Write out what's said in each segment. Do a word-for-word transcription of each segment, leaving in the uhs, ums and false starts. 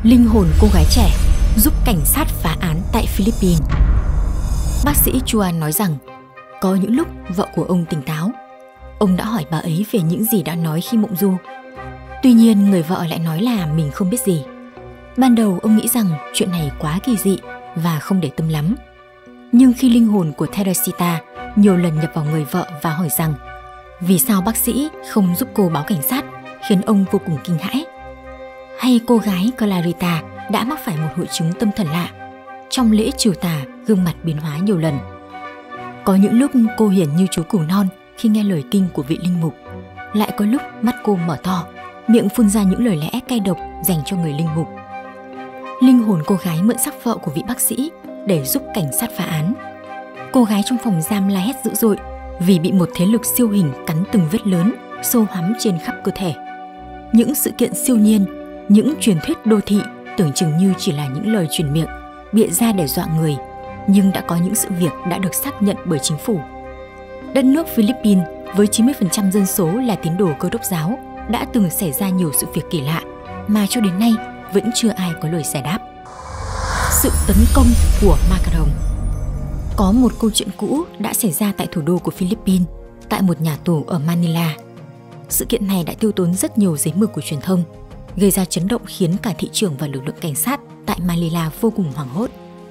Linh hồn cô gái trẻ giúp cảnh sát phá án tại Philippines. Bác sĩ Chuan nói rằng có những lúc vợ của ông tỉnh táo. Ông đã hỏi bà ấy về những gì đã nói khi mộng du. Tuy nhiên người vợ lại nói là mình không biết gì. Ban đầu ông nghĩ rằng chuyện này quá kỳ dị và không để tâm lắm. Nhưng khi linh hồn của Teresita nhiều lần nhập vào người vợ và hỏi rằng vì sao bác sĩ không giúp cô báo cảnh sát, khiến ông vô cùng kinh hãi. Hay cô gái Clarita đã mắc phải một hội chứng tâm thần lạ. Trong lễ trừ tà, gương mặt biến hóa nhiều lần. Có những lúc cô hiển như chú cừu non khi nghe lời kinh của vị linh mục. Lại có lúc mắt cô mở to, miệng phun ra những lời lẽ cay độc dành cho người linh mục. Linh hồn cô gái mượn sắc vợ của vị bác sĩ để giúp cảnh sát phá án. Cô gái trong phòng giam la hét dữ dội vì bị một thế lực siêu hình cắn từng vết lớn, sâu hoắm trên khắp cơ thể. Những sự kiện siêu nhiên, những truyền thuyết đô thị tưởng chừng như chỉ là những lời truyền miệng, bịa ra để dọa người, nhưng đã có những sự việc đã được xác nhận bởi chính phủ. Đất nước Philippines với chín mươi phần trăm dân số là tín đồ Cơ đốc giáo đã từng xảy ra nhiều sự việc kỳ lạ mà cho đến nay vẫn chưa ai có lời giải đáp. Sự tấn công của ma cà rồng. Có một câu chuyện cũ đã xảy ra tại thủ đô của Philippines, tại một nhà tù ở Manila. Sự kiện này đã tiêu tốn rất nhiều giấy mực của truyền thông, gây ra chấn động khiến cả thị trường và lực lượng cảnh sát tại Manila vô cùng hoảng hốt.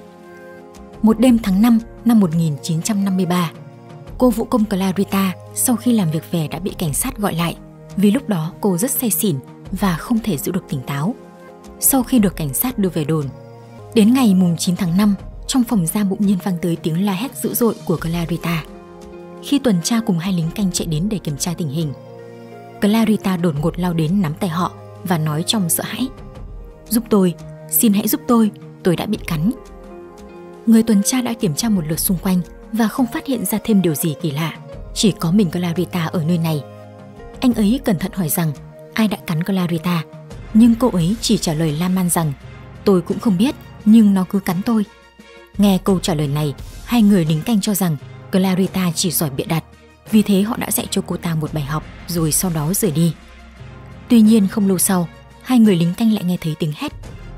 Một đêm tháng năm năm một nghìn chín trăm năm mươi ba, cô vũ công Clarita sau khi làm việc về đã bị cảnh sát gọi lại vì lúc đó cô rất say xỉn và không thể giữ được tỉnh táo. Sau khi được cảnh sát đưa về đồn, đến ngày chín tháng năm, trong phòng giam bỗng nhiên vang tới tiếng la hét dữ dội của Clarita. Khi tuần tra cùng hai lính canh chạy đến để kiểm tra tình hình, Clarita đột ngột lao đến nắm tay họ và nói trong sợ hãi: "Giúp tôi, xin hãy giúp tôi, tôi đã bị cắn." Người tuần tra đã kiểm tra một lượt xung quanh và không phát hiện ra thêm điều gì kỳ lạ. Chỉ có mình Clarita ở nơi này. Anh ấy cẩn thận hỏi rằng ai đã cắn Clarita, nhưng cô ấy chỉ trả lời lan man rằng tôi cũng không biết, nhưng nó cứ cắn tôi. Nghe câu trả lời này, hai người lính canh cho rằng Clarita chỉ giỏi bịa đặt, vì thế họ đã dạy cho cô ta một bài học rồi sau đó rời đi. Tuy nhiên không lâu sau, hai người lính canh lại nghe thấy tiếng hét.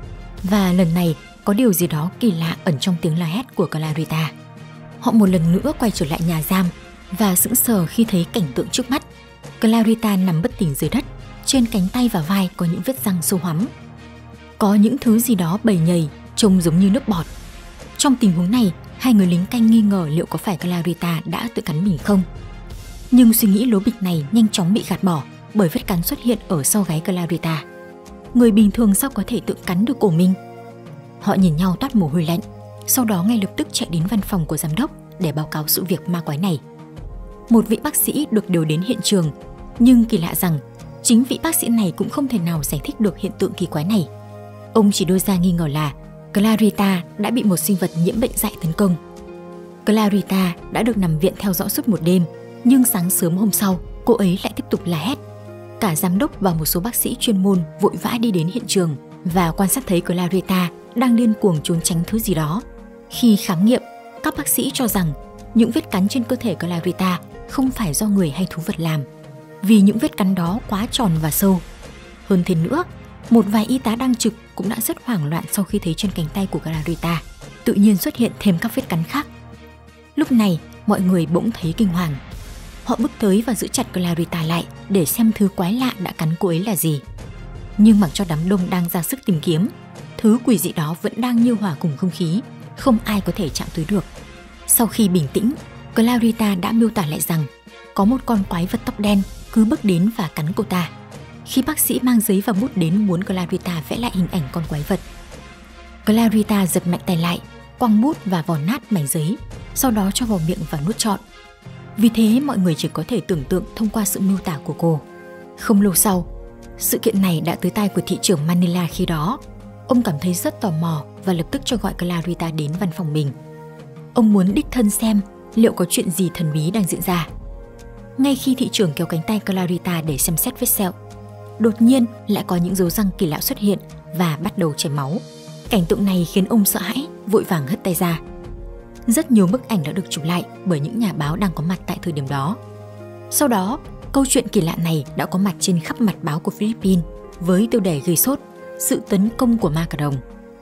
Và lần này có điều gì đó kỳ lạ ẩn trong tiếng la hét của Clarita. Họ một lần nữa quay trở lại nhà giam và sững sờ khi thấy cảnh tượng trước mắt. Clarita nằm bất tỉnh dưới đất, trên cánh tay và vai có những vết răng sâu hoắm. Có những thứ gì đó bầy nhầy, trông giống như nước bọt. Trong tình huống này, hai người lính canh nghi ngờ liệu có phải Clarita đã tự cắn mình không. Nhưng suy nghĩ lố bịch này nhanh chóng bị gạt bỏ bởi vết cắn xuất hiện ở sau gáy Clarita. Người bình thường sao có thể tự cắn được cổ mình? Họ nhìn nhau toát mồ hôi lạnh, sau đó ngay lập tức chạy đến văn phòng của giám đốc để báo cáo sự việc ma quái này. Một vị bác sĩ được điều đến hiện trường, nhưng kỳ lạ rằng chính vị bác sĩ này cũng không thể nào giải thích được hiện tượng kỳ quái này. Ông chỉ đưa ra nghi ngờ là Clarita đã bị một sinh vật nhiễm bệnh dại tấn công. Clarita đã được nằm viện theo dõi suốt một đêm, nhưng sáng sớm hôm sau, cô ấy lại tiếp tục la hét. Cả giám đốc và một số bác sĩ chuyên môn vội vã đi đến hiện trường và quan sát thấy Clarita đang điên cuồng trốn tránh thứ gì đó. Khi khám nghiệm, các bác sĩ cho rằng những vết cắn trên cơ thể Clarita không phải do người hay thú vật làm, vì những vết cắn đó quá tròn và sâu. Hơn thế nữa, một vài y tá đang trực cũng đã rất hoảng loạn sau khi thấy trên cánh tay của Clarita tự nhiên xuất hiện thêm các vết cắn khác. Lúc này, mọi người bỗng thấy kinh hoàng. Họ bước tới và giữ chặt Clarita lại để xem thứ quái lạ đã cắn cô ấy là gì. Nhưng mặc cho đám đông đang ra sức tìm kiếm, thứ quỷ dị đó vẫn đang như hòa cùng không khí, không ai có thể chạm tới được. Sau khi bình tĩnh, Clarita đã miêu tả lại rằng có một con quái vật tóc đen cứ bước đến và cắn cô ta. Khi bác sĩ mang giấy và bút đến muốn Clarita vẽ lại hình ảnh con quái vật, Clarita giật mạnh tay lại, quăng bút và vò nát mảnh giấy, sau đó cho vào miệng và nuốt trọn. Vì thế mọi người chỉ có thể tưởng tượng thông qua sự miêu tả của cô. Không lâu sau, sự kiện này đã tới tai của thị trưởng Manila khi đó. Ông cảm thấy rất tò mò và lập tức cho gọi Clarita đến văn phòng mình. Ông muốn đích thân xem liệu có chuyện gì thần bí đang diễn ra. Ngay khi thị trưởng kéo cánh tay Clarita để xem xét vết sẹo, đột nhiên lại có những dấu răng kỳ lạ xuất hiện và bắt đầu chảy máu. Cảnh tượng này khiến ông sợ hãi, vội vàng hất tay ra. Rất nhiều bức ảnh đã được chụp lại bởi những nhà báo đang có mặt tại thời điểm đó. Sau đó, câu chuyện kỳ lạ này đã có mặt trên khắp mặt báo của Philippines với tiêu đề gây sốt: sự tấn công của ma cà rồng.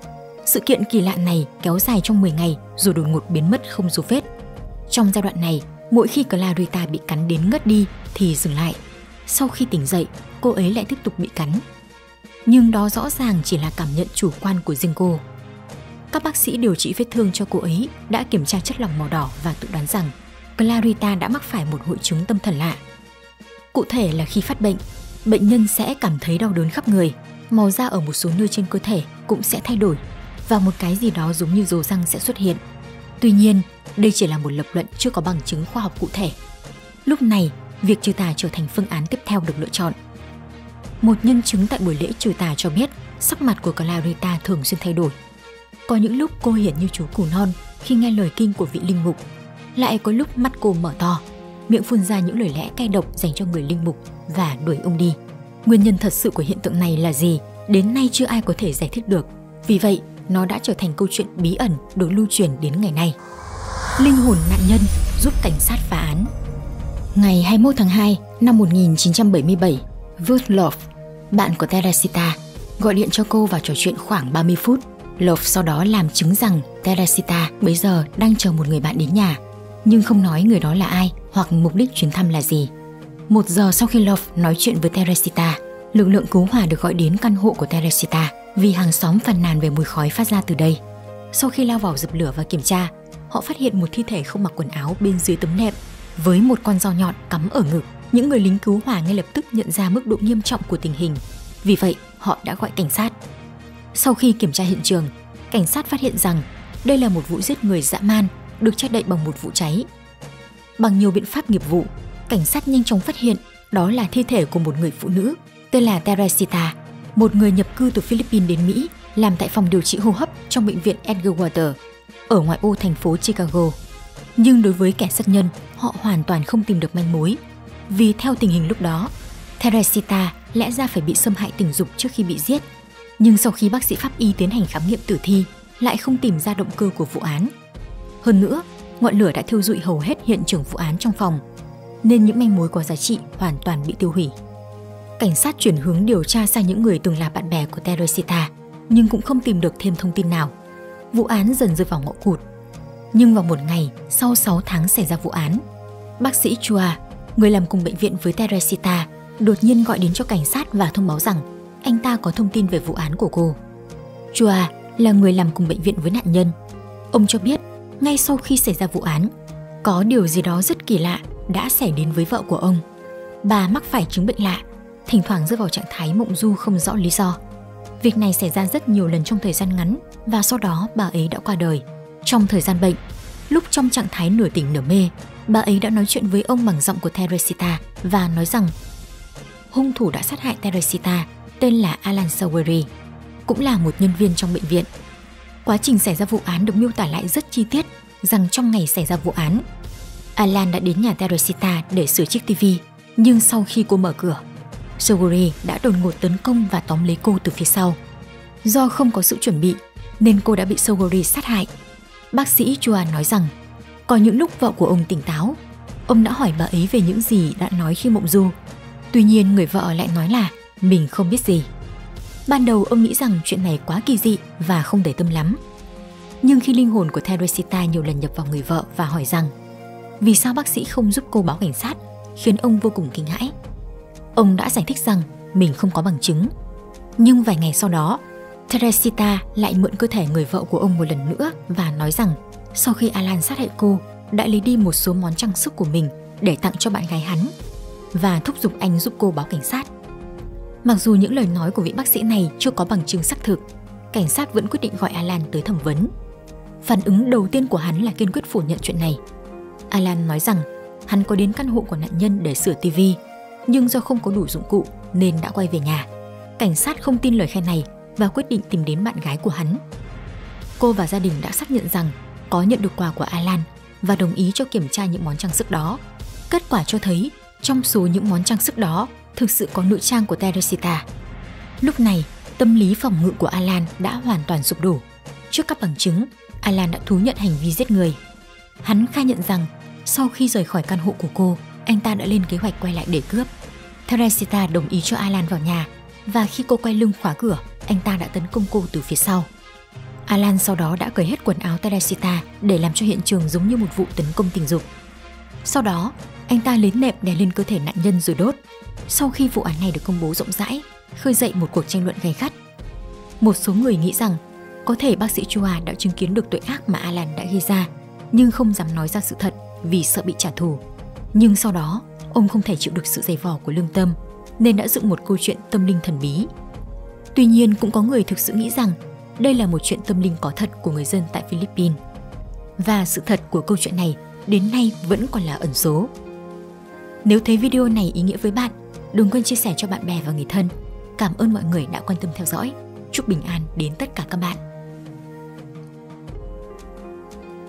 Sự kiện kỳ lạ này kéo dài trong mười ngày rồi đột ngột biến mất không dấu vết. Trong giai đoạn này, mỗi khi Clarita bị cắn đến ngất đi thì dừng lại. Sau khi tỉnh dậy, cô ấy lại tiếp tục bị cắn. Nhưng đó rõ ràng chỉ là cảm nhận chủ quan của riêng cô. Các bác sĩ điều trị vết thương cho cô ấy đã kiểm tra chất lỏng màu đỏ và tự đoán rằng Clarita đã mắc phải một hội chứng tâm thần lạ. Cụ thể là khi phát bệnh, bệnh nhân sẽ cảm thấy đau đớn khắp người, màu da ở một số nơi trên cơ thể cũng sẽ thay đổi và một cái gì đó giống như rồ răng sẽ xuất hiện. Tuy nhiên, đây chỉ là một lập luận chưa có bằng chứng khoa học cụ thể. Lúc này, việc trừ tà trở thành phương án tiếp theo được lựa chọn. Một nhân chứng tại buổi lễ trừ tà cho biết sắc mặt của Clarita thường xuyên thay đổi. Có những lúc cô hiện như chú cừu non khi nghe lời kinh của vị linh mục, lại có lúc mắt cô mở to, miệng phun ra những lời lẽ cay độc dành cho người linh mục và đuổi ông đi. Nguyên nhân thật sự của hiện tượng này là gì, đến nay chưa ai có thể giải thích được. Vì vậy, nó đã trở thành câu chuyện bí ẩn được lưu truyền đến ngày nay. Linh hồn nạn nhân giúp cảnh sát phá án. Ngày hai mươi mốt tháng hai năm một nghìn chín trăm bảy mươi bảy, Ruth Love, bạn của Teresita, gọi điện cho cô và trò chuyện khoảng ba mươi phút. Love sau đó làm chứng rằng Teresita bây giờ đang chờ một người bạn đến nhà, nhưng không nói người đó là ai hoặc mục đích chuyến thăm là gì. Một giờ sau khi Love nói chuyện với Teresita, lực lượng cứu hỏa được gọi đến căn hộ của Teresita vì hàng xóm phàn nàn về mùi khói phát ra từ đây. Sau khi lao vào dập lửa và kiểm tra, họ phát hiện một thi thể không mặc quần áo bên dưới tấm nệm với một con dao nhọn cắm ở ngực. Những người lính cứu hỏa ngay lập tức nhận ra mức độ nghiêm trọng của tình hình, vì vậy họ đã gọi cảnh sát. Sau khi kiểm tra hiện trường, cảnh sát phát hiện rằng đây là một vụ giết người dã man được che đậy bằng một vụ cháy. Bằng nhiều biện pháp nghiệp vụ, cảnh sát nhanh chóng phát hiện đó là thi thể của một người phụ nữ tên là Teresita, một người nhập cư từ Philippines đến Mỹ, làm tại phòng điều trị hô hấp trong bệnh viện Edgar Water ở ngoại ô thành phố Chicago. Nhưng đối với kẻ sát nhân, họ hoàn toàn không tìm được manh mối, vì theo tình hình lúc đó, Teresita lẽ ra phải bị xâm hại tình dục trước khi bị giết. Nhưng sau khi bác sĩ pháp y tiến hành khám nghiệm tử thi, lại không tìm ra động cơ của vụ án. Hơn nữa, ngọn lửa đã thiêu rụi hầu hết hiện trường vụ án trong phòng, nên những manh mối có giá trị hoàn toàn bị tiêu hủy. Cảnh sát chuyển hướng điều tra sang những người từng là bạn bè của Teresita, nhưng cũng không tìm được thêm thông tin nào. Vụ án dần rơi vào ngõ cụt. Nhưng vào một ngày sau sáu tháng xảy ra vụ án, bác sĩ Chua, người làm cùng bệnh viện với Teresita, đột nhiên gọi đến cho cảnh sát và thông báo rằng anh ta có thông tin về vụ án của cô. Chua là người làm cùng bệnh viện với nạn nhân. Ông cho biết ngay sau khi xảy ra vụ án, có điều gì đó rất kỳ lạ đã xảy đến với vợ của ông. Bà mắc phải chứng bệnh lạ, thỉnh thoảng rơi vào trạng thái mộng du không rõ lý do. Việc này xảy ra rất nhiều lần trong thời gian ngắn và sau đó bà ấy đã qua đời. Trong thời gian bệnh, lúc trong trạng thái nửa tỉnh nửa mê, bà ấy đã nói chuyện với ông bằng giọng của Teresita và nói rằng hung thủ đã sát hại Teresita tên là Alan Saweri, cũng là một nhân viên trong bệnh viện. Quá trình xảy ra vụ án được miêu tả lại rất chi tiết, rằng trong ngày xảy ra vụ án, Alan đã đến nhà Teresita để sửa chiếc tivi, nhưng sau khi cô mở cửa, Saweri đã đột ngột tấn công và tóm lấy cô từ phía sau. Do không có sự chuẩn bị nên cô đã bị Saweri sát hại. Bác sĩ Chua nói rằng có những lúc vợ của ông tỉnh táo, ông đã hỏi bà ấy về những gì đã nói khi mộng du. Tuy nhiên người vợ lại nói là mình không biết gì. Ban đầu ông nghĩ rằng chuyện này quá kỳ dị và không để tâm lắm. Nhưng khi linh hồn của Teresita nhiều lần nhập vào người vợ và hỏi rằng vì sao bác sĩ không giúp cô báo cảnh sát, khiến ông vô cùng kinh hãi. Ông đã giải thích rằng mình không có bằng chứng. Nhưng vài ngày sau đó, Teresita lại mượn cơ thể người vợ của ông một lần nữa và nói rằng sau khi Alan sát hại cô, đã lấy đi một số món trang sức của mình để tặng cho bạn gái hắn và thúc giục anh giúp cô báo cảnh sát. Mặc dù những lời nói của vị bác sĩ này chưa có bằng chứng xác thực, cảnh sát vẫn quyết định gọi Alan tới thẩm vấn. Phản ứng đầu tiên của hắn là kiên quyết phủ nhận chuyện này. Alan nói rằng hắn có đến căn hộ của nạn nhân để sửa tivi, nhưng do không có đủ dụng cụ nên đã quay về nhà. Cảnh sát không tin lời khai này và quyết định tìm đến bạn gái của hắn. Cô và gia đình đã xác nhận rằng có nhận được quà của Alan và đồng ý cho kiểm tra những món trang sức đó. Kết quả cho thấy trong số những món trang sức đó thực sự có nữ trang của Teresita. Lúc này, tâm lý phòng ngự của Alan đã hoàn toàn sụp đổ. Trước các bằng chứng, Alan đã thú nhận hành vi giết người. Hắn khai nhận rằng sau khi rời khỏi căn hộ của cô, anh ta đã lên kế hoạch quay lại để cướp. Teresita đồng ý cho Alan vào nhà và khi cô quay lưng khóa cửa, anh ta đã tấn công cô từ phía sau. Alan sau đó đã cởi hết quần áo Teresita để làm cho hiện trường giống như một vụ tấn công tình dục. Sau đó, anh ta lấy nệm đè lên cơ thể nạn nhân rồi đốt. Sau khi vụ án này được công bố rộng rãi, khơi dậy một cuộc tranh luận gay gắt. Một số người nghĩ rằng có thể bác sĩ Chua đã chứng kiến được tội ác mà Alan đã gây ra, nhưng không dám nói ra sự thật vì sợ bị trả thù. Nhưng sau đó, ông không thể chịu được sự dày vò của lương tâm, nên đã dựng một câu chuyện tâm linh thần bí. Tuy nhiên, cũng có người thực sự nghĩ rằng đây là một chuyện tâm linh có thật của người dân tại Philippines. Và sự thật của câu chuyện này đến nay vẫn còn là ẩn số. Nếu thấy video này ý nghĩa với bạn, đừng quên chia sẻ cho bạn bè và người thân. Cảm ơn mọi người đã quan tâm theo dõi. Chúc bình an đến tất cả các bạn.